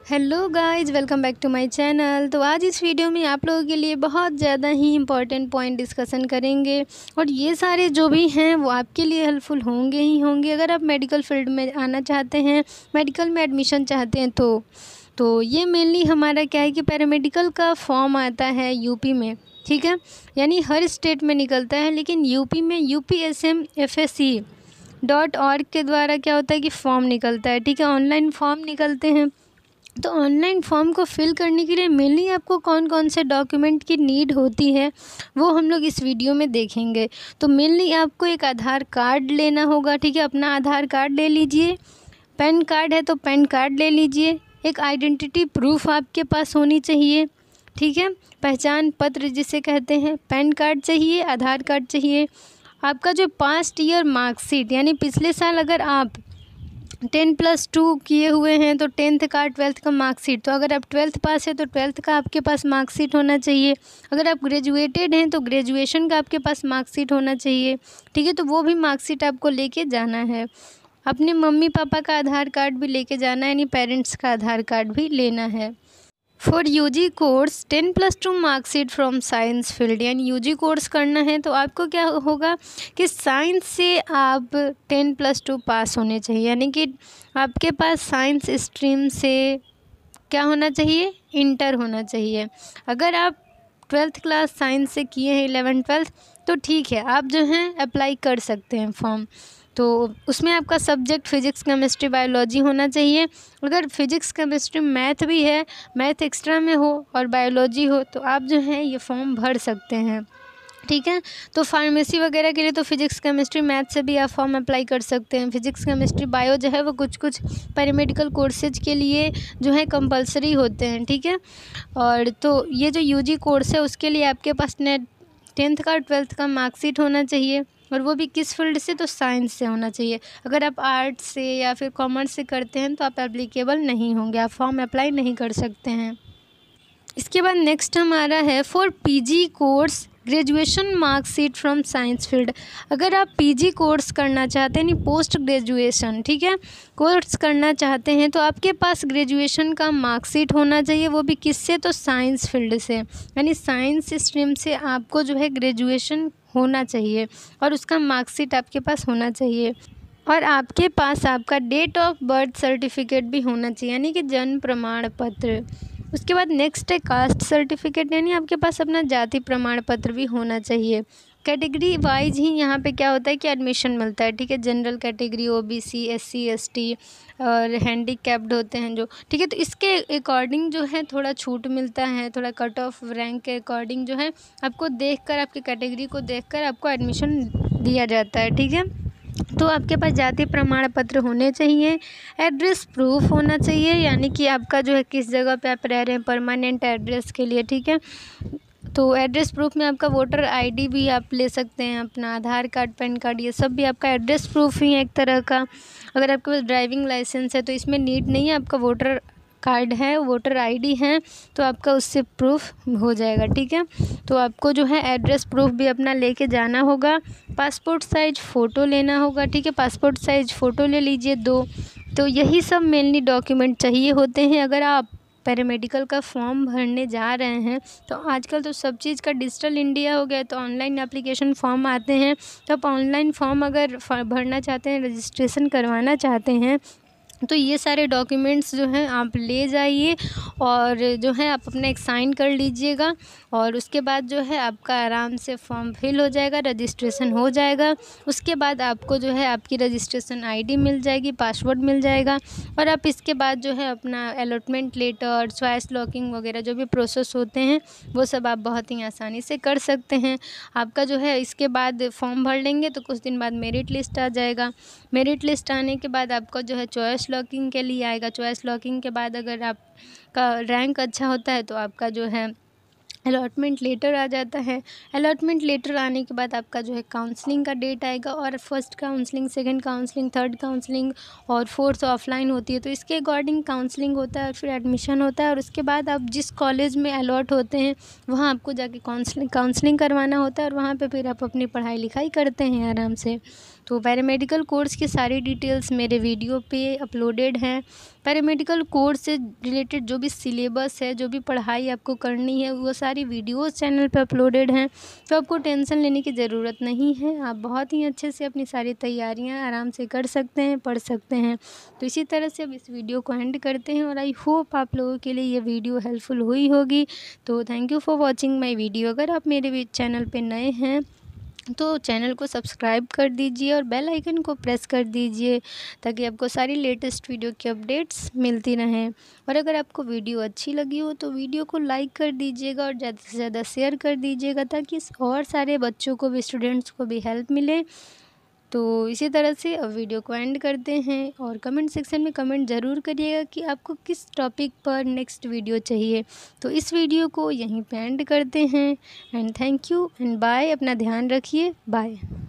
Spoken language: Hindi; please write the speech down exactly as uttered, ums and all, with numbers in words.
Hello guys, welcome back to my channel. तो आज इस वीडियो में आप लोगों के लिए बहुत ज़्यादा ही इम्पॉर्टेंट पॉइंट डिस्कशन करेंगे और ये सारे जो भी हैं वो आपके लिए हेल्पफुल होंगे ही होंगे। अगर आप मेडिकल फील्ड में आना चाहते हैं, मेडिकल में एडमिशन चाहते हैं तो तो ये मेनली हमारा क्या है कि पैरामेडिकल का फॉर्म आता है यूपी में, ठीक है। यानी हर स्टेट में निकलता है, लेकिन यूपी में U P S M F S C dot org के द्वारा क्या होता है कि फॉर्म निकलता है, ठीक है। ऑनलाइन फॉर्म निकलते हैं। तो ऑनलाइन फॉर्म को फिल करने के लिए मेनली आपको कौन कौन से डॉक्यूमेंट की नीड होती है वो हम लोग इस वीडियो में देखेंगे। तो मेनली आपको एक आधार कार्ड लेना होगा, ठीक है। अपना आधार कार्ड ले लीजिए, पैन कार्ड है तो पैन कार्ड ले लीजिए, एक आइडेंटिटी प्रूफ आपके पास होनी चाहिए, ठीक है। पहचान पत्र जिसे कहते हैं, पैन कार्ड चाहिए, आधार कार्ड चाहिए। आपका जो पास्ट ईयर मार्कशीट, यानी पिछले साल अगर आप टेन प्लस टू किए हुए हैं तो टेंथ का, ट्वेल्थ का मार्कशीट। तो अगर आप ट्वेल्थ पास है तो ट्वेल्थ का आपके पास मार्कशीट होना चाहिए। अगर आप ग्रेजुएटेड हैं तो ग्रेजुएशन का आपके पास मार्कशीट होना चाहिए, ठीक है। तो वो भी मार्कशीट आपको लेके जाना है। अपने मम्मी पापा का आधार कार्ड भी लेके जाना है, यानी पेरेंट्स का आधार कार्ड भी लेना है। For U G course ten plus two marksheet from science field, यानी यू जी कोर्स करना है तो आपको क्या होगा कि साइंस से आप टेन प्लस टू पास होने चाहिए, यानी कि आपके पास साइंस स्ट्रीम से क्या होना चाहिए, इंटर होना चाहिए। अगर आप ट्वेल्थ क्लास साइंस से किए हैं, इलेवन ट्वेल्थ, तो ठीक है, आप जो हैं अप्लाई कर सकते हैं फॉर्म। तो उसमें आपका सब्जेक्ट फिजिक्स केमिस्ट्री बायोलॉजी होना चाहिए। अगर फिजिक्स केमिस्ट्री मैथ भी है, मैथ एक्स्ट्रा में हो और बायोलॉजी हो तो आप जो हैं ये फॉर्म भर सकते हैं, ठीक है। तो फार्मेसी वगैरह के लिए तो फिजिक्स केमिस्ट्री मैथ से भी आप फॉर्म अप्लाई कर सकते हैं। फिजिक्स केमिस्ट्री बायो जो है वो कुछ कुछ पैरामेडिकल कोर्सेज के लिए जो है कंपलसरी होते हैं, ठीक है। और तो ये जो यूजी कोर्स है उसके लिए आपके पास नेट टेंथ का ट्वेल्थ का मार्कशीट होना चाहिए, और वो भी किस फील्ड से, तो साइंस से होना चाहिए। अगर आप आर्ट्स से या फिर कॉमर्स से करते हैं तो आप एप्लीकेबल नहीं होंगे, आप फॉर्म अप्लाई नहीं कर सकते हैं। इसके बाद नेक्स्ट हमारा है for PG course graduation marksheet from science field. अगर आप पीजी कोर्स करना चाहते हैं, यानी पोस्ट ग्रेजुएशन, ठीक है, कोर्स करना चाहते हैं तो आपके पास ग्रेजुएशन का मार्कशीट होना चाहिए, वो भी किससे, तो साइंस फील्ड से। यानी साइंस स्ट्रीम से आपको जो है ग्रेजुएशन होना चाहिए और उसका मार्कशीट आपके पास होना चाहिए, और आपके पास आपका डेट ऑफ बर्थ सर्टिफिकेट भी होना चाहिए, यानी कि जन्म प्रमाण पत्र। उसके बाद नेक्स्ट है कास्ट सर्टिफिकेट, यानी आपके पास अपना जाति प्रमाण पत्र भी होना चाहिए। कैटेगरी वाइज ही यहाँ पे क्या होता है कि एडमिशन मिलता है, ठीक है। General category, OBC, SC, ST और हैंडीकैप्ड होते हैं जो, ठीक है। तो इसके अकॉर्डिंग जो है थोड़ा छूट मिलता है, थोड़ा कट ऑफ रैंक के अकॉर्डिंग जो है आपको देखकर, आपकी कैटेगरी को देखकर आपको एडमिशन दिया जाता है, ठीक है। तो आपके पास जाति प्रमाण पत्र होने चाहिए, एड्रेस प्रूफ होना चाहिए, यानी कि आपका जो है किस जगह पे आप रह रहे हैं परमानेंट एड्रेस के लिए, ठीक है। तो एड्रेस प्रूफ में आपका वोटर आईडी भी आप ले सकते हैं, अपना आधार कार्ड, पैन कार्ड, ये सब भी आपका एड्रेस प्रूफ ही है एक तरह का। अगर आपके पास ड्राइविंग लाइसेंस है तो इसमें नीड नहीं है, आपका वोटर कार्ड है, वोटर आईडी है तो आपका उससे प्रूफ हो जाएगा, ठीक है। तो आपको जो है एड्रेस प्रूफ भी अपना लेके जाना होगा। पासपोर्ट साइज फ़ोटो लेना होगा, ठीक है। पासपोर्ट साइज फ़ोटो ले लीजिए दो। तो यही सब मेनली डॉक्यूमेंट चाहिए होते हैं अगर आप पैरामेडिकल का फॉर्म भरने जा रहे हैं। तो आजकल तो सब चीज़ का डिजिटल इंडिया हो गया, तो ऑनलाइन एप्लीकेशन फॉर्म आते हैं। तो आप ऑनलाइन फॉर्म अगर भरना चाहते हैं, रजिस्ट्रेशन करवाना चाहते हैं, तो ये सारे डॉक्यूमेंट्स जो हैं आप ले जाइए और जो है आप अपना एक साइन कर लीजिएगा, और उसके बाद जो है आपका आराम से फॉर्म फिल हो जाएगा, रजिस्ट्रेशन हो जाएगा। उसके बाद आपको जो है आपकी रजिस्ट्रेशन आईडी मिल जाएगी, पासवर्ड मिल जाएगा, और आप इसके बाद जो है अपना अलॉटमेंट लेटर, चॉइस लॉकिंग वगैरह जो भी प्रोसेस होते हैं वो सब आप बहुत ही आसानी से कर सकते हैं। आपका जो है इसके बाद फॉर्म भर लेंगे तो कुछ दिन बाद मेरिट लिस्ट आ जाएगा। मेरिट लिस्ट आने के बाद आपका जो है चॉइस लॉकिंग के लिए आएगा। चॉइस लॉकिंग के बाद अगर आपका रैंक अच्छा होता है तो आपका जो है अलॉटमेंट लेटर आ जाता है। अलॉटमेंट लेटर आने के बाद आपका जो है काउंसलिंग का डेट आएगा, और first counselling, second counselling, third counselling और फोर्थ ऑफलाइन होती है। तो इसके अकॉर्डिंग काउंसलिंग होता है और फिर एडमिशन होता है, और उसके बाद आप जिस कॉलेज में अलॉट होते हैं वहाँ आपको जाके काउंसलिंग काउंसलिंग करवाना होता है, और वहाँ पे फिर आप अपनी पढ़ाई लिखाई करते हैं आराम से। तो पैरामेडिकल कोर्स की सारी डिटेल्स मेरे वीडियो पे अपलोडेड हैं। पैरामेडिकल कोर्स से रिलेटेड जो भी सिलेबस है, जो भी पढ़ाई आपको करनी है, वो सारी वीडियोस चैनल पे अपलोडेड हैं। तो आपको टेंशन लेने की ज़रूरत नहीं है। आप बहुत ही अच्छे से अपनी सारी तैयारियां आराम से कर सकते हैं, पढ़ सकते हैं। तो इसी तरह से अब इस वीडियो को एंड करते हैं और आई होप आप लोगों के लिए ये वीडियो हेल्पफुल हुई होगी। तो thank you for watching my video. अगर आप मेरे चैनल पे नए हैं तो चैनल को सब्सक्राइब कर दीजिए और बेल आइकन को प्रेस कर दीजिए, ताकि आपको सारी लेटेस्ट वीडियो की अपडेट्स मिलती रहें। और अगर आपको वीडियो अच्छी लगी हो तो वीडियो को लाइक कर दीजिएगा और ज़्यादा से ज़्यादा शेयर कर दीजिएगा, ताकि और सारे बच्चों को भी, स्टूडेंट्स को भी हेल्प मिले। तो इसी तरह से अब वीडियो को एंड करते हैं और कमेंट सेक्शन में कमेंट ज़रूर करिएगा कि आपको किस टॉपिक पर नेक्स्ट वीडियो चाहिए। तो इस वीडियो को यहीं पे एंड करते हैं and thank you and bye. अपना ध्यान रखिए, बाय।